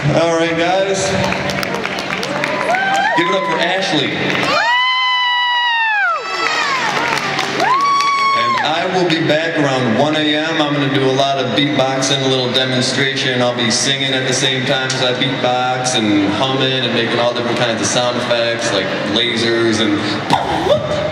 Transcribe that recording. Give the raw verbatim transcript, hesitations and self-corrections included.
All right, guys. Give it up for Ashley. And I will be back around one A M I'm going to do a lot of beatboxing, a little demonstration. I'll be singing at the same time as I beatbox and humming and making all different kinds of sound effects like lasers and